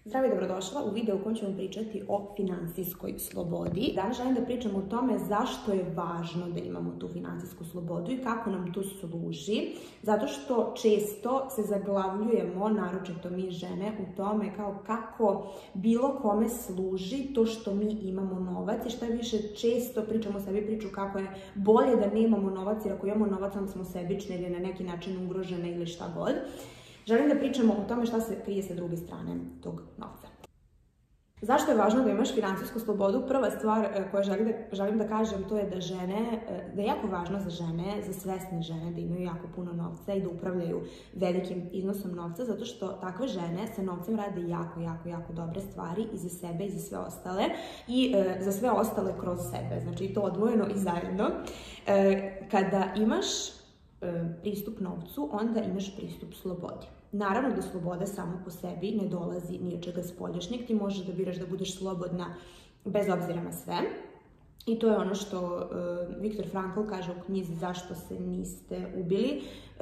Zdravo i dobrodošla u video u kojem ćemo pričati o finansijskoj slobodi. Danas želim da pričamo o tome zašto je važno da imamo tu finansijsku slobodu i kako nam to služi. Zato što često se zaglavljujemo, naročito mi žene, u tome kao kako bilo kome služi to što mi imamo novac i šta više često pričamo sebi priču kako je bolje da nemamo novac jer ako imamo novac onda smo sebične ili na neki način ugrožene ili šta god. Želim da pričamo o tome šta se krije sa druge strane tog novca. Zašto je važno da imaš finansijsku slobodu? Prva stvar koju želim da kažem to je da je jako važno za žene, za svesne žene da imaju jako puno novca i da upravljaju velikim iznosom novca, zato što takve žene sa novcem rade jako dobre stvari i za sebe i za sve ostale i za sve ostale kroz sebe, znači to odvojeno i zajedno. Kada imaš pristup novcu, onda imaš pristup slobodi. Naravno da sloboda samo po sebi ne dolazi ni od čega spoljašnjeg, ti možeš da biraš da budeš slobodna bez obzira na sve. I to je ono što Viktor Frankl kaže u knjizi Zašto se niste ubili,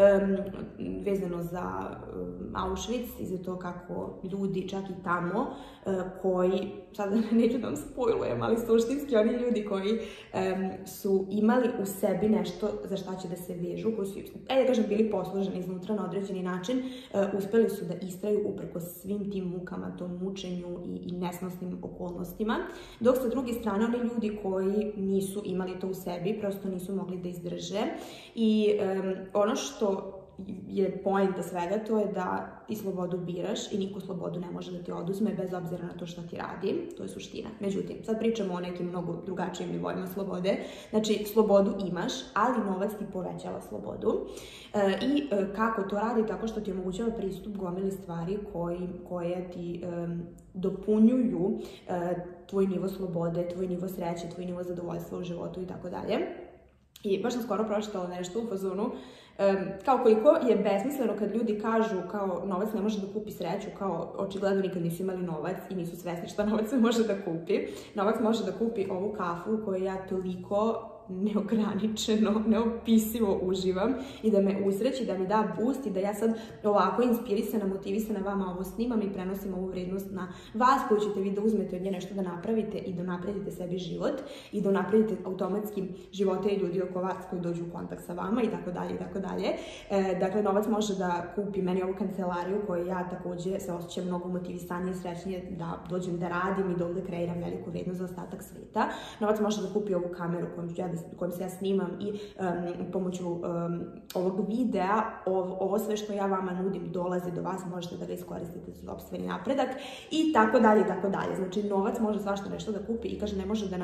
vezano za Auschwitz i za to kako ljudi čak i tamo koji, sada neću da vam spojlujem, ali suštinski oni ljudi koji su imali u sebi nešto za šta će da se vežu, koji su, da kažem, bili posloženi iznutra na određeni način, uspeli su da istraju uprkos svim tim mukama, tom mučenju i nesnosnim okolnostima, dok sa druge strane oni ljudi koji nisu imali to u sebi, prosto nisu mogli da izdrže i ono što je poenta svega, to je da ti slobodu biraš i niko slobodu ne može da ti oduzme bez obzira na to što ti radi, to je suština. Međutim, sad pričamo o nekim mnogo drugačijim nivoima slobode, znači slobodu imaš, ali novac ti povećava slobodu i kako to radi? Tako što ti omogućava pristup gomili stvari koje ti dopunjuju tvoj nivo slobode, tvoj nivo sreće, tvoj nivo zadovoljstva u životu i tako dalje. I baš sam skoro pročitala nešto u fazonu, kao koliko je besmisleno kad ljudi kažu kao novac ne može da kupi sreću, kao očigledno nikad nisu imali novac i nisu svesni šta novac može da kupi. Novac može da kupi ovu kafu koju ja toliko neograničeno, neopisivo uživam i da me usreći, da mi da boost i da ja sad ovako inspirisana, motivisana vama ovo snimam i prenosim ovu vrednost na vas koju ćete vi da uzmete od nje nešto da napravite i da napredite sebi život i da napredite automatski živote i ljudi oko vas koji dođu u kontakt sa vama i tako dalje i tako dalje. Dakle, novac može da kupi meni ovu kancelariju koju ja takođe se osjećam mnogo motivisanije i srećnije da dođem da radim i da ovde kreiram veliku vrednost za ostatak sveta. Novac može da kupi ovu kameru kojom se ja snimam i pomoću ovog videa, ovo sve što ja vama nudim dolazi do vas, možete da ga iskoristite za sopstveni napredak i tako dalje i tako dalje. Znači, novac može svašta nešto da kupi i kaže ne može da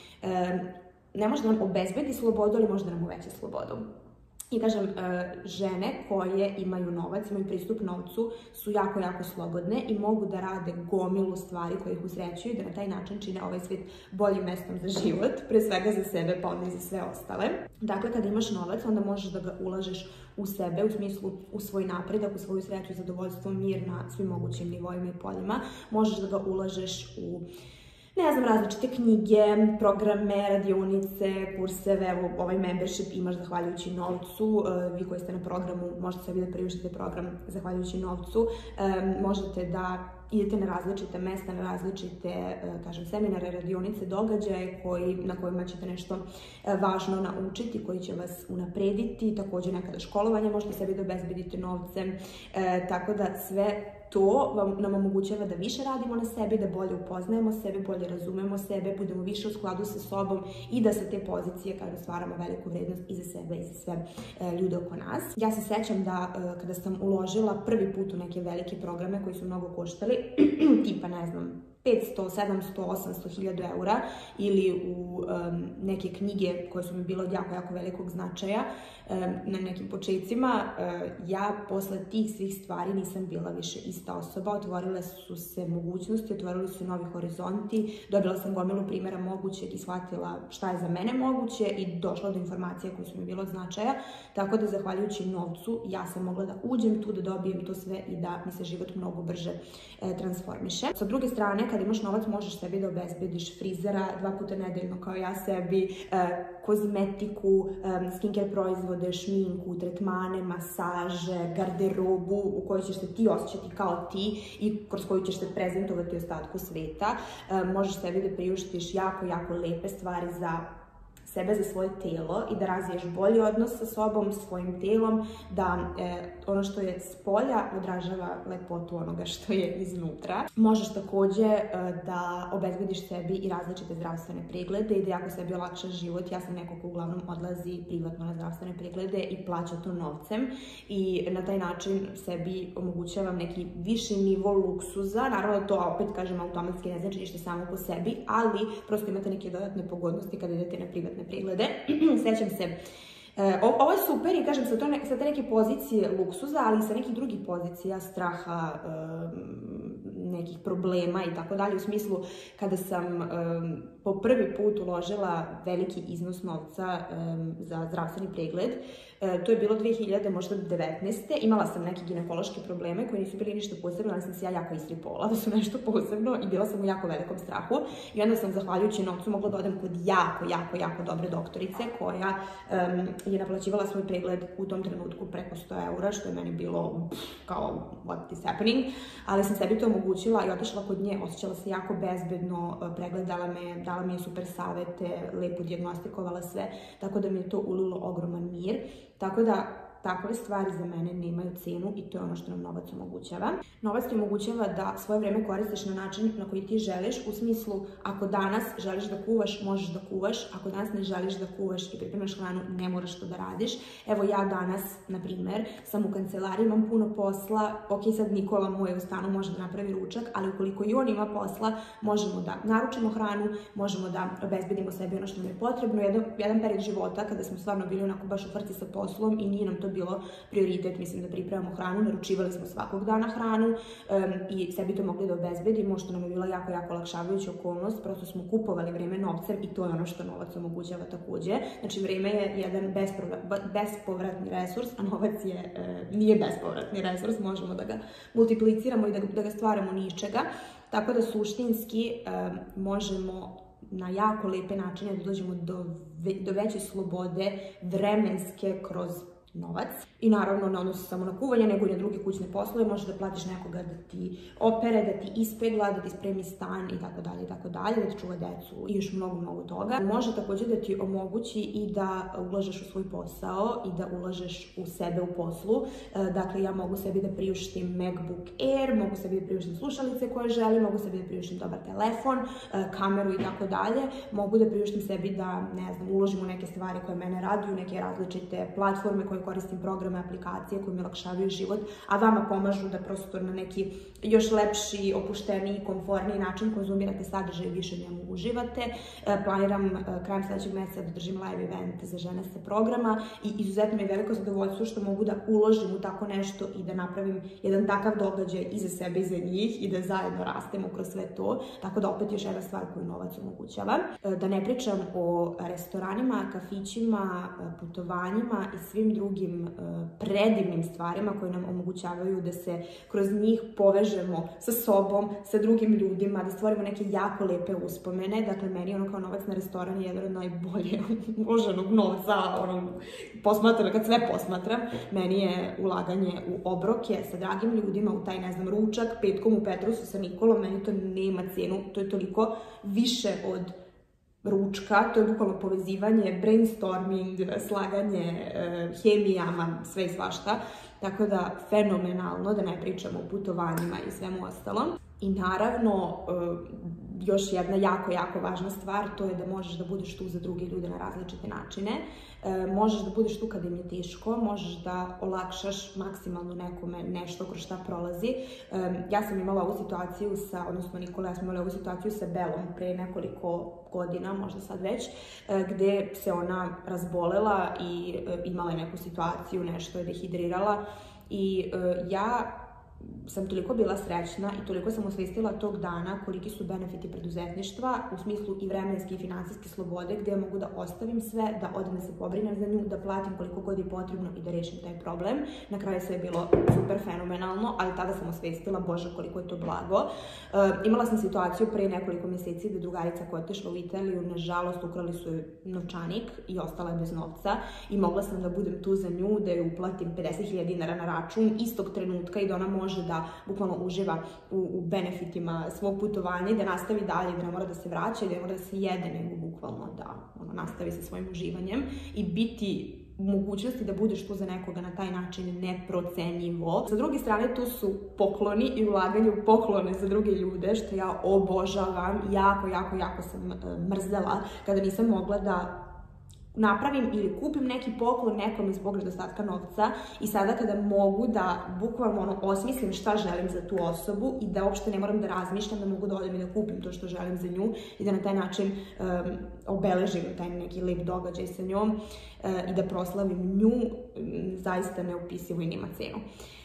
nam obezbedi slobodu, ali može da nam uveća slobodu. I kažem, žene koje imaju novac, imaju pristup novcu, su jako slobodne i mogu da rade gomilu stvari koje ih usrećuju i da na taj način čine ovaj svijet boljim mestom za život, pre svega za sebe, pa onda i za sve ostale. Dakle, kada imaš novac, onda možeš da ga ulažeš u sebe, u smislu u svoj napredak, u svoju sreću, zadovoljstvo, mir na svim mogućim nivoima i poljima. Možeš da ga ulažeš u različite knjige, programe, radionice, kurseve, ovaj membership imaš zahvaljujući novcu, vi koji ste na programu možete sebi da priuštite program zahvaljujući novcu, možete da idete na različite mesta, na različite, seminare, radionice, događaje na kojima ćete nešto važno naučiti, koji će vas unaprediti, takođe nekada školovanje možete sebi da obezbedite novcem, tako da sve to nam omogućava da više radimo na sebi, da bolje upoznajemo sebe, bolje razumemo sebe, budemo više u skladu sa sobom i da sa te pozicije stvaramo veliku vrednost i za sebe i za sve ljude oko nas. Ja se sećam da kada sam uložila prvi put u neke velike programe koji su mnogo koštali, tipa 500, 700, 800, 1000 eura ili u neke knjige koje su mi bile od jako velikog značaja na nekim početcima, ja posle tih svih stvari nisam bila više ista osoba, otvorile su se mogućnosti, otvorili su novi horizonti, dobila sam gomilu primjera mogućeg i shvatila šta je za mene moguće i došla do informacija koje su mi bile od značaja, tako da zahvaljujući novcu ja sam mogla da uđem tu, da dobijem to sve i da mi se život mnogo brže transformiše. Sa druge strane, kad imaš novac možeš sebi da obezbediš frizera 2 puta nedeljno kao ja sebi, kozmetiku, skincare proizvode, šminku, tretmane, masaže, garderobu u kojoj ćeš se ti osjećati kao ti i kroz koju ćeš se prezentovati ostatku sveta. Možeš sebi da priuštiš jako, jako lepe stvari za sebe, za svoje telo i da razviješ bolji odnos sa sobom, svojim telom, da ono što je spolja odražava lepotu onoga što je iznutra. Možeš takođe da obezbediš sebi i različite zdravstvene preglede i da jako sebi olakšaš život. Ja sam neko ko uglavnom odlazi privatno na zdravstvene preglede i plaća to novcem i na taj način sebi omogućavam neki viši nivo luksuza. Naravno to opet kažem automatski ne znači ništa samo po sebi, ali prosto imate neke dodatne pogodnosti kada idete na privatne preglede. Sećam se, ovo je super i kažem sa te neke pozicije luksuza, ali sa nekih drugih pozicija, straha, nekih problema i tako dalje, u smislu kada sam po prvi put uložila veliki iznos novca za zdravstveni pregled, to je bilo 2019. Imala sam neke ginekološke probleme koji nisu bili ništa posebno, ali sam se ja jako istripovala da su nešto posebno i bila sam u jako velikom strahu. I onda sam, zahvaljujući novcu, mogla da odem kod jako dobre doktorice koja je naplaćivala svoj pregled u tom trenutku preko 100 eura, što je meni bilo kao what is happening, ali sam sebi to omogućila i otišla kod nje, osjećala se jako bezbedno, pregledala me, dala mi je super savete, lepo dijagnostikovala sve, tako da mi je to ulilo ogroman mir. Tako da takve stvari za mene nemaju cenu i to je ono što nam novac omogućava. Novac ti omogućava da svoje vreme koristiš na način na koji ti želiš, u smislu ako danas želiš da kuvaš, možeš da kuvaš, ako danas ne želiš da kuvaš i pripremaš hranu, ne moraš to da radiš. Evo ja danas, na primer, sam u kancelariji, imam puno posla, ok, sad Nikola moj u stanu može da napravi ručak, ali ukoliko i on ima posla, možemo da naručimo hranu, možemo da obezbedimo sebi ono što nam je potrebno. Jedan period života kada smo stvarno bili onako baš u frci sa poslom i nije nam to bilo prioritet, mislim, da pripremamo hranu, naručivali smo svakog dana hranu i sebi to mogli da obezbedimo, što nam je bila jako olakšavajuća okolnost, prosto smo kupovali vreme novcem i to je ono što novac omogućava takođe. Znači, vreme je jedan bespovratni resurs, a novac nije bespovratni resurs, možemo da ga multipliciramo i da ga stvaramo ni iz čega, tako da suštinski možemo na jako lepe načine da dođemo do veće slobode vremenske kroz novac. I naravno ne odnosi samo na kuvanje, nego i na druge kućne poslove. Možeš da platiš nekoga da ti opere, da ti ispegla, da ti spremi stan i tako dalje, da ti čuva decu i još mnogo toga. Može takođe da ti omogući i da ulažeš u svoj posao i da ulažeš u sebe u poslu. Dakle, ja mogu sebi da priuštim MacBook Air, mogu sebi da priuštim slušalice koje želim, mogu sebi da priuštim dobar telefon, kameru i tako dalje. Mogu da priuštim sebi da, ne znam, uložim u neke stvari koje mene raduju, neke različite platforme koje koristim, programe, aplikacije koje mi olakšavaju život, a vama pomažu da prosto na neki još lepši, opušteniji, komforniji način konzumirate sadržaj i više njemu uživate. Planiram krajem sledećeg meseca da držim live event za žene sa programa i izuzetno mi je veliko zadovoljstvo što mogu da uložim u tako nešto i da napravim jedan takav događaj i za sebe i za njih i da zajedno rastemo kroz sve to. Tako da opet još jedna stvar koju novac omogućava. Da ne pričam o restoranima, kafićima, putovanjima i svim drugim predivnim stvarima koje nam omogućavaju da se kroz njih povežemo sa sobom, sa drugim ljudima, da stvorimo neke jako lepe uspomene. Dakle, meni je ono kao novac na restoran je jedan od najbolje uloženog novca, kad sve posmatram, meni je ulaganje u obroke sa dragim ljudima, u taj, ne znam, ručak, petkom u Petrusu sa Nikolom, meni to nema cenu, to je toliko više od ručka, to je bukvalno povezivanje, brainstorming, slaganje, hemijama, sve i svašta. Tako da, fenomenalno, da ne pričamo o putovanjima i svemu ostalom. I naravno, još jedna jako važna stvar, to je da možeš da budeš tu za druge ljude na različite načine. Možeš da budeš tu kada im je teško, možeš da olakšaš maksimalno nekome nešto kroz šta prolazi. Ja sam imala ovu situaciju odnosno Nikola, ja sam imala ovu situaciju sa Belom pre nekoliko godina, možda sad već, gde se ona razbolela i imala je neku situaciju, nešto je dehidrirala i ja sam toliko bila srećna i toliko sam osvestila tog dana koliki su benefiti preduzetništva u smislu i vremenske i finansijske slobode, gde ja mogu da ostavim sve, da odem da se pobrinem za nju, da platim koliko god je potrebno i da rešim taj problem. Na kraju sve je bilo super fenomenalno, ali tada sam osvestila, bože, koliko je to blago. Imala sam situaciju pre nekoliko meseci da drugarica koja je otišla u Italiju, nažalost ukrali su joj novčanik i ostala je bez novca i mogla sam da budem tu za nju, da joj uplatim 50.000 dinara na račun istog trenutka i da ona može da bukvalno uživa u benefitima svog putovanja i da nastavi dalje, da ne mora da se vraća i da ne mora da se jede, nego bukvalno da nastavi sa svojim uživanjem i biti u mogućnosti da budeš tu za nekoga na taj način neprocenjivo. Sa druge strane, tu su pokloni i ulaganje u poklone za druge ljude, što ja obožavam. Jako sam mrzela kada nisam mogla da napravim ili kupim neki poklon nekome zbog nedostatka novca i sada kada mogu da bukvalno osmislim šta želim za tu osobu i da uopšte ne moram da razmišljam, da mogu da odem i da kupim to što želim za nju i da na taj način obeležim taj neki lep događaj sa njom i da proslavim nju, zaista neopisivo i nima cenu.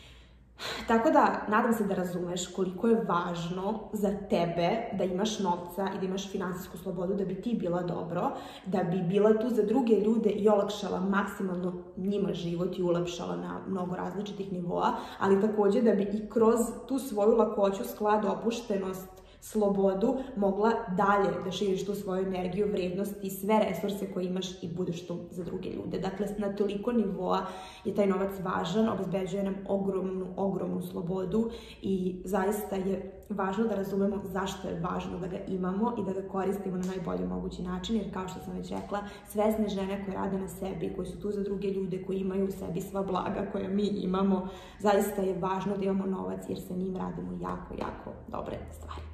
Tako da, nadam se da razumeš koliko je važno za tebe da imaš novca i da imaš finansijsku slobodu, da bi ti bila dobro, da bi bila tu za druge ljude i olakšala maksimalno njima život i ulepšala na mnogo različitih nivoa, ali takođe da bi i kroz tu svoju lakoću, sklad, opuštenost, slobodu mogla dalje da širiš tu svoju energiju, vrednost i sve resurse koje imaš i budeš tu za druge ljude. Dakle, na toliko nivoa je taj novac važan, obezbeđuje nam ogromnu slobodu i zaista je važno da razumemo zašto je važno da ga imamo i da ga koristimo na najbolji mogući način, jer kao što sam već rekla, svesne žene koje rade na sebi, koji su tu za druge ljude, koji imaju u sebi sva blaga koja mi imamo, zaista je važno da imamo novac jer sa njim radimo jako dobre stvari.